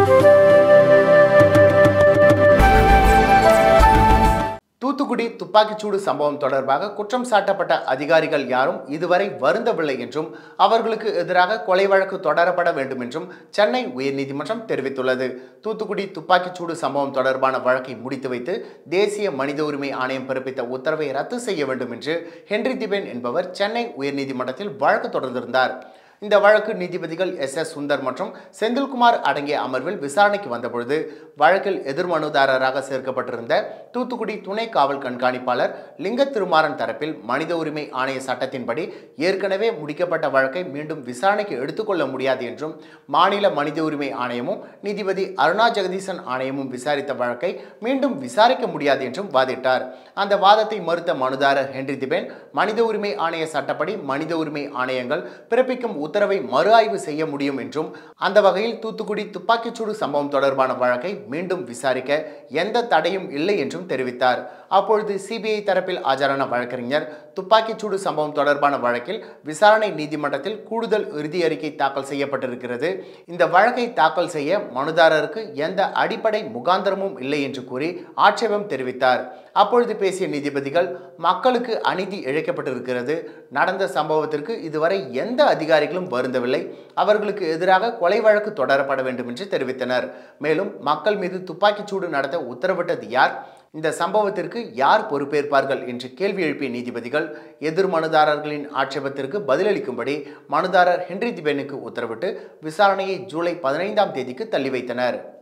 தூத்துக்குடி துப்பாக்கிச்சூடு சம்பவம் தொடர்பாக குற்றம் சாட்டப்பட்ட அதிகாரிகள் யாரும் இதுவரை வருந்தவில்லை என்றும் அவர்களுக்கு எதிராக கொலை வழக்கு தொடரப்பட வேண்டும் என்றும் சென்னை உயர்நீதிமன்றம் தெரிவித்துள்ளது. தூத்துக்குடி துப்பாக்கிச்சூடு சம்பவம் தொடர்பான வழக்கை முடித்து வைத்து தேசிய மனித உரிமை ஆணையம் பிறப்பித்த உத்தரவை ரத்து செய்ய வேண்டும் என்று ஹென்றி திபேன் என்பவர் சென்னை உயர்நீதிமன்றத்தில் வழக்கு தொடர்ந்திருந்தார். இந்த வழக்கு நீதிபதிகள் எஸ் சுந்தர் மற்றும் செந்தில்குமார் அடங்கிய அமர்வில் விசாரணைக்கு வந்தபொழுது வழக்கில் எதிர்மனுதாரராக சேர்க்கப்பட்டிருந்த தூத்துக்குடி துணை காவல் கண்காணிப்பாளர் லிங்க திருமாறன் தரப்பில் மனித உரிமை ஆணைய சட்டத்தின்படி ஏற்கனவே முடிக்கப்பட்ட வழக்கை மீண்டும் விசாரணைக்கு எடுத்துக்கொள்ள முடியாது என்றும் மாநில மனித உரிமை ஆணையமும் நீதிபதி அருணா ஜெகதீசன் ஆணையமும் விசாரித்த வழக்கை மீண்டும் விசாரிக்க முடியாது என்றும் வாதிட்டார். அந்த வாதத்தை மறுத்த மனுதாரர் ஹென்றி திபேன் மனித உரிமை ஆணைய சட்டப்படி மனித உரிமை ஆணையங்கள் பிறப்பிக்கும் உத்தரவை மறு ஆய்வு செய்ய முடியும் என்றும் அந்த வகையில் தூத்துக்குடி துப்பாக்கிச்சூடு சம்பவம் தொடர்பான வழக்கை மீண்டும் விசாரிக்க எந்த தடையும் இல்லை என்றும் தெரிவித்தார். அப்பொழுது சிபிஐ தரப்பில் ஆஜரான வழக்கறிஞர் துப்பாக்கிச்சூடு சம்பவம் தொடர்பான வழக்கில் விசாரணை நீதிமன்றத்தில் கூடுதல் இறுதி அறிக்கை தாக்கல் செய்யப்பட்டிருக்கிறது. இந்த வழக்கை தாக்கல் செய்ய மனுதாரருக்கு எந்த அடிப்படை முகாந்திரமும் இல்லை என்று கூறி ஆட்சேபம் தெரிவித்தார். அப்பொழுது பேசிய நீதிபதிகள் மக்களுக்கு அநீதி இழைக்கப்பட்டிருக்கிறது. நடந்த சம்பவத்திற்கு இதுவரை எந்த அதிகாரிகளும் வருந்தவில்லை. அவர்களுக்கு எதிராக கொலை வழக்கு தொடரப்பட வேண்டும் என்று தெரிவித்தனர். மேலும் மக்கள் மீது துப்பாக்கிச்சூடு நடத்த உத்தரவிட்டது யார், இந்த சம்பவத்திற்கு யார் பொறுப்பேற்பார்கள் என்று கேள்வி எழுப்பிய நீதிபதிகள் எதிர் மனுதாரர்களின் ஆட்சேபத்திற்கு பதிலளிக்கும்படி மனுதாரர் ஹென்றி திபேனுக்கு உத்தரவிட்டு விசாரணையை ஜூலை 15ஆம் தேதிக்கு தள்ளி வைத்தனர்.